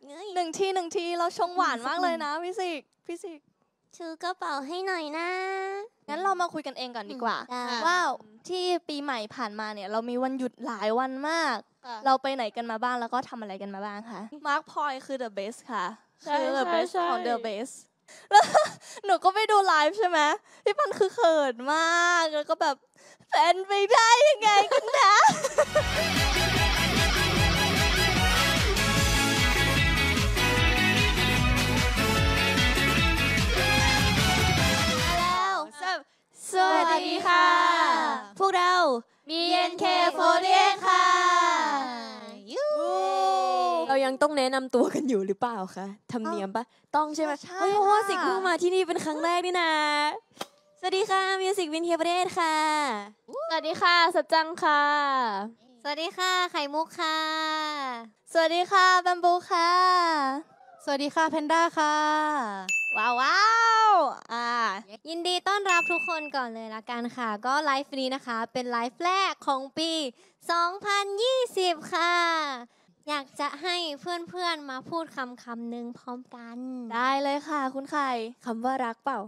หนึ่งทีเราชงหวานมากเลยนะพี่สิกถือกระเป๋าให้หน่อยนะงั้นเรามาคุยกันเองก่อนดีกว่าว่าที่ปีใหม่ผ่านมาเนี่ยเรามีวันหยุดหลายวันมากเราไปไหนกันมาบ้างแล้วก็ทำอะไรกันมาบ้างคะมาร์คพอยคือ the best ค่ะคือ the best ของ the best แล้วหนูก็ไปดูไลฟ์ใช่ไหมพี่ปันคือเขินมากแล้วก็แบบแฟนไปได้ยังไงกันนะสวัสดีค่ะพวกเรา BNK48 ค่ะเรายังต้องแนะนำตัวกันอยู่หรือเปล่าคะธรรมเนียมปะต้องใช่ไหมเพราะว่าสิกเพิ่งมาที่นี่เป็นครั้งแรกนี่นะสวัสดีค่ะมิวสิกวินเทียประเทศค่ะสวัสดีค่ะสัจจังค่ะสวัสดีค่ะไข่มุกค่ะสวัสดีค่ะแบมบูค่ะสวัสดีค่ะแพนด้าค่ะว้าวยินดีต้อนรับทุกคนก่อนเลยละกันค่ะก็ไลฟ์นี้นะคะเป็นไลฟ์แรกของปี 2020 ค่ะอยากจะให้เพื่อนๆมาพูดคำหนึ่งพร้อมกันได้เลยค่ะคุณไข่คำว่ารักเปล่า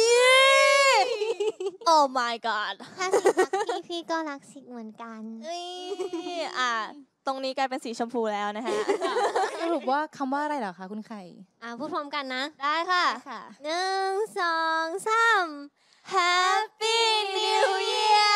Oh my god ถ้าสิรักพี่ก็รักสิกเหมือนกันตรงนี้กลายเป็นสีชมพูแล้วนะคะสรุปว่าคำว่าอะไรเหรอคะคุณไข่พูดพร้อมกันนะได้ค่ะ 1 2 3 Happy New Year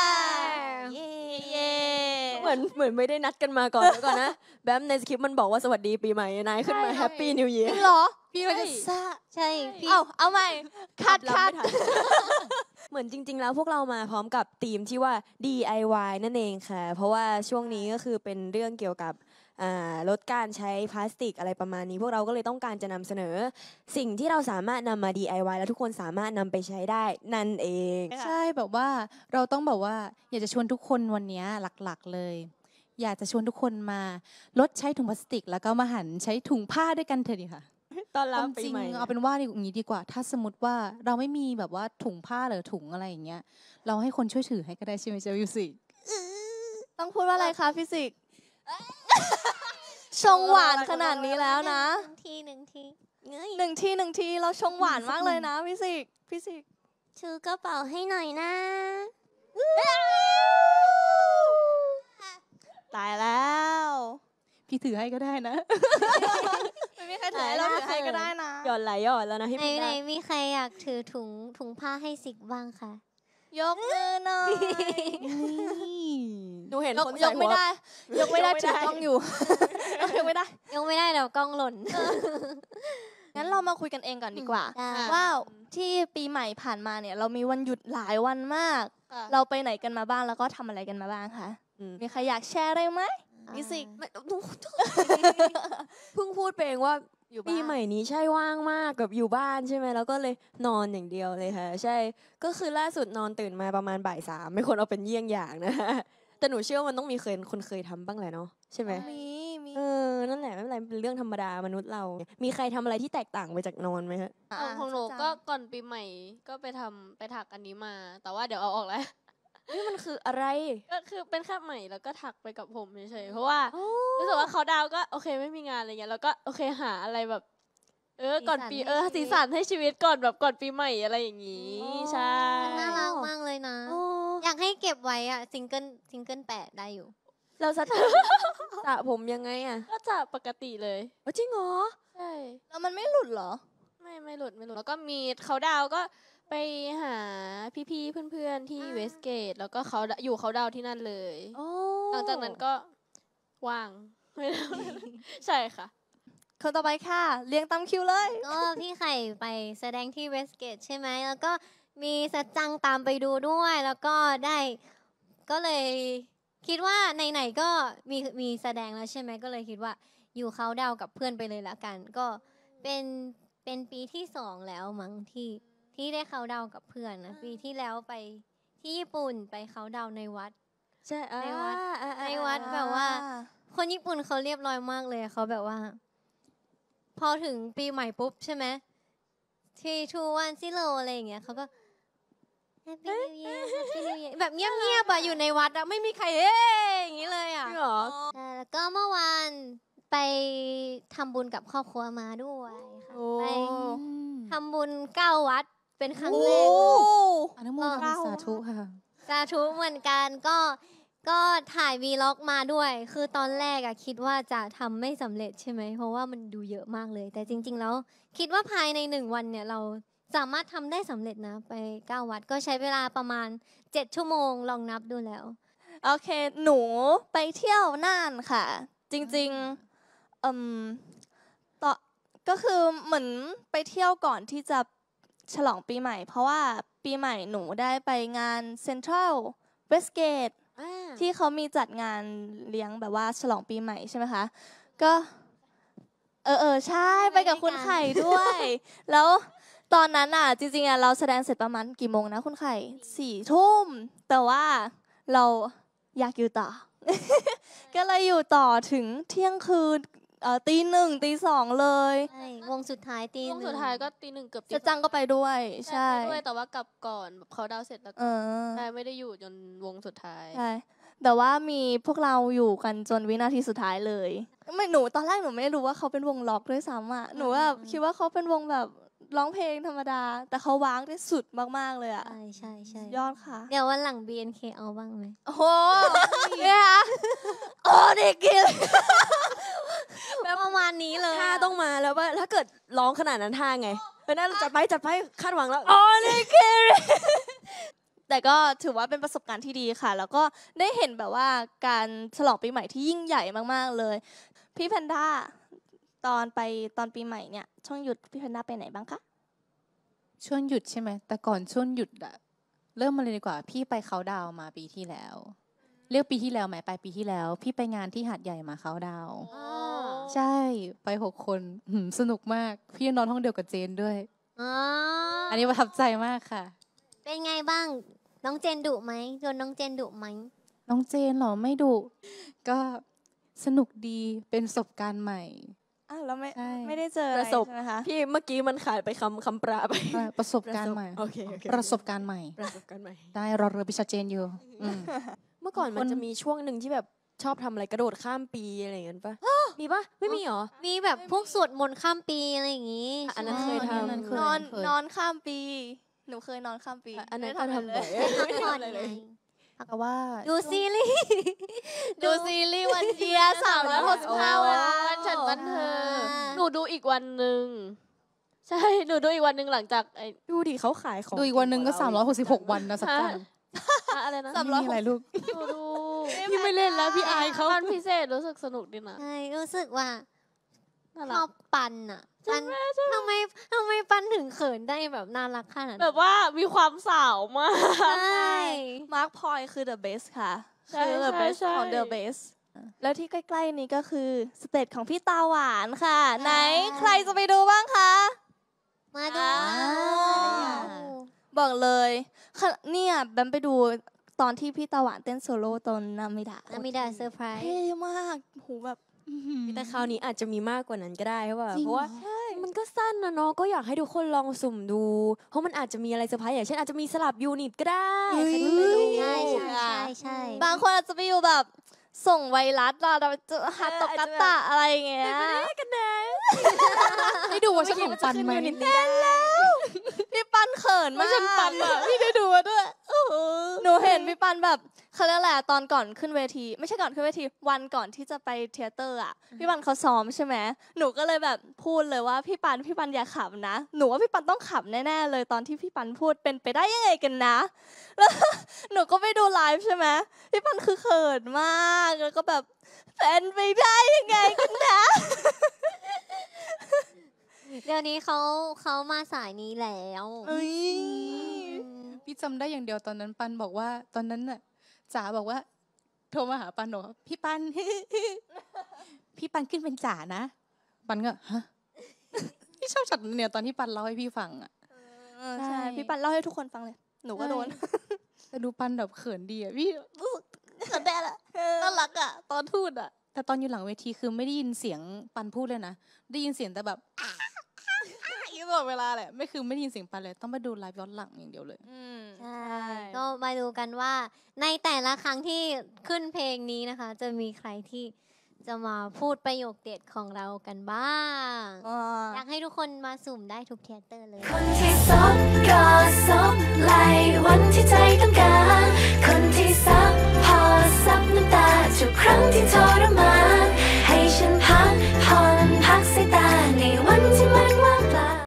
เหมือนไม่ได้นัดกันมาก่อนแล้วก่อนนะแบมในสคริปต์มันบอกว่าสวัสดีปีใหม่นายขึ้นมา Happy New Year หรอพี่ก็จะใช่พี่เอาใหม่คัดเหมือนจริงๆแล้วพวกเรามาพร้อมกับธีมที่ว่า DIY นั่นเองค่ะเพราะว่าช่วงนี้ก็คือเป็นเรื่องเกี่ยวกับลดการใช้พลาสติกอะไรประมาณนี้พวกเราก็เลยต้องการจะนำเสนอสิ่งที่เราสามารถนำมา DIY แล้วทุกคนสามารถนำไปใช้ได้นั่นเองใช่แบบว่าเราต้องแบบว่าอยากจะชวนทุกคนวันนี้หลักๆเลยอยากจะชวนทุกคนมาลดใช้ถุงพลาสติกแล้วก็มาหันใช้ถุงผ้าด้วยกันเถอะดีค่ะตอนรับปีใหม่เอาเป็นว่าอย่างนี้ดีกว่าถ้าสมมติว่าเราไม่มีแบบว่าถุงผ้าหรือถุงอะไรอย่างเงี้ยเราให้คนช่วยถือให้ก็ได้ใช่ไหมเจ้ามิวสิกต้องพูดว่าอะไรคะฟิสิกชงหวานขนาดนี้แล้วนะหนึ่งทีเราชงหวานมากเลยนะฟิสิกถือกระเป๋าให้หน่อยนะตายแล้วพี่ถือให้ก็ได้นะไม่มีใครถือให้เราถือให้ก็ได้นะหย่อนแล้วนะให้พี่ไหนมีใครอยากถือถุงผ้าให้สิกบ้างคะยกมือหน่อยดูเห็นคนยกไม่ได้ถือกล้องอยู่ยกไม่ได้เดี๋ยวกล้องหล่นงั้นเรามาคุยกันเองก่อนดีกว่าว่าที่ปีใหม่ผ่านมาเนี่ยเรามีวันหยุดหลายวันมากเราไปไหนกันมาบ้างแล้วก็ทำอะไรกันมาบ้างคะมีใครอยากแชร์อะไรไหมมิสิกเพิ่งพูดไปเองว่าปีใหม่นี้ใช่ว่างมากกับอยู่บ้านใช่ไหมแล้วก็เลยนอนอย่างเดียวเลยค่ะใช่ก็คือล่าสุดนอนตื่นมาประมาณบ่าย 3ไม่ควรเอาเป็นเยี่ยงอย่างนะแต่หนูเชื่อว่ามันต้องมีคนเคยทำบ้างแหละเนาะใช่ไหมมีนั่นแหละไม่เป็นไรเป็นเรื่องธรรมดามนุษย์เรามีใครทำอะไรที่แตกต่างไปจากนอนไหมฮะของหนูก็ก่อนปีใหม่ก็ไปถักอันนี้มาแต่ว่าเดี๋ยวเอาออกแล้วนี่มันคืออะไรก็คือเป็นแค่ใหม่แล้วก็ถักไปกับผมเฉยๆเพราะว่ารู้สึกว่าเขาดาวก็โอเคไม่มีงานอะไรเงี้ยแล้วก็โอเคหาอะไรแบบก่อนปีสีสันให้ชีวิตก่อนปีใหม่อะไรอย่างงี้ใช่น่ารักมากเลยนะอยากให้เก็บไว้อะซิงเกิล8ได้อยู่เราสระผมยังไงอะก็จะปกติเลยจริงเหรอใช่แล้วมันไม่หลุดเหรอไม่หลุดแล้วก็มีเขาดาวก็ไปหาพี่ๆเพื่อนๆที่เวสเกตแล้วก็เขาดาวที่นั่นเลยหลังจากนั้นก็ว่างใช่ค่ะคนต่อไปค่ะเรียงตามคิวเลยก็พี่ไข่ไปแสดงที่เวสเกตใช่ไหมแล้วก็มีสัจจังตามไปดูด้วยแล้วก็เลยคิดว่าไหนๆก็มีแสดงแล้วใช่ไหมก็เลยคิดว่าอยู่เขาดาวกับเพื่อนไปเลยละกันก็เป็นปีที่2แล้วมั้งที่ได้เขาดาวกับเพื่อนนะปีที่แล้วไปที่ญี่ปุ่นไปเขาดาวในวัดใช่ในวัดแบบว่าคนญี่ปุ่นเขาเรียบร้อยมากเลยเขาแบบว่าพอถึงปีใหม่ปุ๊บใช่ไหมที่2 1 0อะไรอย่างเงี้ยเขาก็ Happy New Year Happy New Year แบบเงียบๆอะอยู่ในวัดอะไม่มีใครอย่างงี้เลยอะจริงเหรอแล้วก็เมื่อวานไปทำบุญกับครอบครัวมาด้วยค่ะโอ้ไปทำบุญ9 วัดเป็นครั้งแรกอนุโมทนาสาธุค่ะสาธุเหมือนกันก็ถ่ายวีล็อกมาด้วย คือตอนแรกอะคิดว่าจะทำไม่สำเร็จใช่ไหม เพราะว่ามันดูเยอะมากเลย แต่จริง ๆ แล้วคิดว่าภายใน1 วันเนี่ยเราสามารถทำได้สำเร็จนะไป9 วัดก็ใช้เวลาประมาณ7 ชั่วโมงลองนับดูแล้วโอเค หนูไปเที่ยวน่านค่ะ จริงๆต่อก็คือเหมือนไปเที่ยวก่อนที่จะฉลองปีใหม่ เพราะว่าปีใหม่หนูได้ไปงาน Central Westgate ที่เขามีจัดงานเลี้ยงแบบว่าฉลองปีใหม่ใช่ไหมคะ ก็ใช่ไปกับคุณไข่ด้วย แล้วตอนนั้นอ่ะจริงๆอ่ะเราแสดงเสร็จประมาณกี่โมงนะคุณไข่4 ทุ่ม แต่ว่าเราอยากอยู่ต่อ ก็เลยอยู่ต่อถึงเที่ยงคืนตี 1ตี 2เลยใช่วงสุดท้ายตีช่วง 1 สุดท้ายก็ตี 1เกือบตีจะจังก็ไปด้วยใช่ใช่ไปด้วยแต่ว่ากลับก่อนแบบเขาดาวน์เสร็จแล้ว ใช่ไม่ได้อยู่จนวงสุดท้ายใช่ แต่ว่ามีพวกเราอยู่กันจนวินาทีสุดท้ายเลย ไม่หนูตอนแรกหนูไม่รู้ว่าเขาเป็นวงล็อกด้วยซ้ำอ่ะ หนูแบบคิดว่าเขาเป็นวงแบบร้องเพลงธรรมดา แต่เขาว้างได้สุดมากๆเลยอ่ะใช่ยอดค่ะเดี๋ยววันหลัง BNK เอาบ้างไหมโอ้โหเนี่ยค่ะโอ้เด็กกินประมาณนี้เลยท่าต้องมาแล้วว่าถ้าเกิดร้องขนาดนั้นท่าไงน่าจัดไปคาดหวังแล้วโอ้เด็กกินแต่ก็ถือว่าเป็นประสบการณ์ที่ดีค่ะ แล้วก็ได้เห็นแบบว่าการฉลองปีใหม่ที่ยิ่งใหญ่มากๆเลย พี่แพนด้าตอนปีใหม่เนี่ยช่วงหยุดพี่แพนด้าไปไหนบ้างคะช่วงหยุดใช่ไหม แต่ก่อนช่วงหยุดอะเริ่มมาเลยดีกว่า พี่ไปเขาน์ดาวน์มาปีที่แล้ว เรียกปีที่แล้วไหมไปปีที่แล้ว พี่ไปงานที่หาดใหญ่มาเขาน์ดาวน์ใช่ไป6 คนสนุกมาก พี่นอนห้องเดียวกับเจนด้วย อันนี้ประทับใจมากค่ะเป็นไงบ้าง น้องเจนดุไหมโดนน้องเจนดุไหมน้องเจนเหรอไม่ดุก็สนุกดีเป็นประสบการณ์ใหม่อ้าวแล้วไม่ใช่ไม่ได้เจออะไรประสบใช่ไหมคะพี่เมื่อกี้มันขาดไปคำปราไปประสบการณ์ใหม่โอเคประสบการณ์ใหม่ประสบการณ์ใหม่ได้รอเรือพิชาเจนอยู่อืมเมื่อก่อนมันคนจะมีช่วงหนึ่งที่แบบชอบทำอะไรกระโดดข้ามปีอะไรอย่างนั้นปะ มีปะไม่มีหรอมีแบบพวกสวดมนต์ข้ามปีอะไรอย่างงี้อันนั้นเคยทำอันนั้นเคยนอนข้ามปี หนูเคยนอนข้ามปีอันนั้นไม่ก็ได้ทำอะไรบ่อยเลยไม่ได้ทำอะไรเลยแต่ว่าดูซีรีส์ดูซีรีส์วันเดีย365 วันวันฉันบันเทิงอ่าหนูดูอีกวันหนึ่งใช่ หนูดูอีกวันหนึ่งหลังจากไอ้ดูดิเขาขายของดูอีกวันหนึ่งก็366 วันนะสักวันอะไรนะสามไม่มีอะไรลูกหนูดูพี่ไม่เล่นแล้วพี่อายเขาวันพิเศษรู้สึกสนุกดีนะใช่รู้สึกว่าน่าชรัอก บปันอะปันทำไมปันถึงเขินได้แบบน่ารักขนาดนั้นแบบว่ามีความสาวมากใช่มาร์คพอยคือ the best ค่ะใช่คือ the ใช่ best ใช่ของ the best แล้วที่ใกล้ๆนี้ก็คือสเตจของพี่ตาหวานค่ะ ไหนใครจะไปดูบ้างคะมาดูบอกเลยค่ะเนี่ยแบมไปดูตอนที่พี่ตาหวานเต้นโซโล่ตอนนามิดะนามิดาเซอร์ไพรส์เท่มากโหแบบแต่คราวนี้อาจจะมีมากกว่านั้นก็ได้เพราะว่าจริงเพราะว่ามันก็สั้นนะเนาะก็อยากให้ทุกคนลองสุ่มดู เพราะมันอาจจะมีอะไรเซอร์ไพรส์อย่างเช่นอาจจะมีสลับยูนิตก็ได้ใครจะไปรู้ใช่ใช่บางคนอาจจะไปอยู่แบบส่งไวรัสเราจะฮัตโตกัตตะอะไรอย่างเงี้ยได้ดูว่าฉันของปันไหมพี่ปันเขินมากฉันปันอะพี่ได้ดูมาด้วยหนูเห็นพี่ปันแบบเขาเรียกอะไรอะตอนก่อนขึ้นเวที ไม่ใช่ก่อนขึ้นเวทีวันก่อนที่จะไปเทยเตอร์อ่ะพี่ปันเขาซ้อมใช่ไหมหนูก็เลยแบบพูดเลยว่าพี่ปันอย่าขำนะหนูว่าพี่ปันต้องขำแน่ๆเลยตอนที่พี่ปันพูดเป็นไปได้ยังไงกันนะแล้ว หนูก็ไปดูไลฟ์ใช่ไหมพี่ปันคือเขินมากแล้วก็แบบเป็นไปได้ยังไงกันนะเดี๋ยวนี้เขามาสายนี้แล้วพี่จำได้อย่างเดียวตอนนั้นปันบอกว่าตอนนั้นน่ะจ๋าบอกว่า โทรมาหาปันบอกว่าพี่ปัน พี่ปันขึ้นเป็นจ๋านะ ปันก็ฮะ พี่ชอบช็อตนั้นเนี่ยตอนที่ปันเล่าให้พี่ฟังอ่ะใช่พี่ปันเล่าให้ทุกคนฟังเลย หนูก็โดนแต่ดูปันแบบเขินดีอ่ะพี่เขินแน่ละน่ารักอ่ะตอนพูดอ่ะแต่ตอนอยู่หลังเวทีคือไม่ได้ยินเสียงปันพูดเลยนะได้ยินเสียงแต่แบบ ยี่ตลอดเวลาแหละไม่คือไม่ได้ยินเสียงปันเลยต้องมาดูไลฟ์ย้อนหลังอย่างเดียวเลยใช่ ก็มาดูกันว่าในแต่ละครั้งที่ขึ้นเพลงนี้นะคะ จะมีใครที่จะมาพูดประโยคเด็ดของเรากันบ้าง อยากให้ทุกคนมาสุ่มได้ทุกเทยเตอร์เลยคนที่ซบก็ซบไหลวันที่ใจต้องการ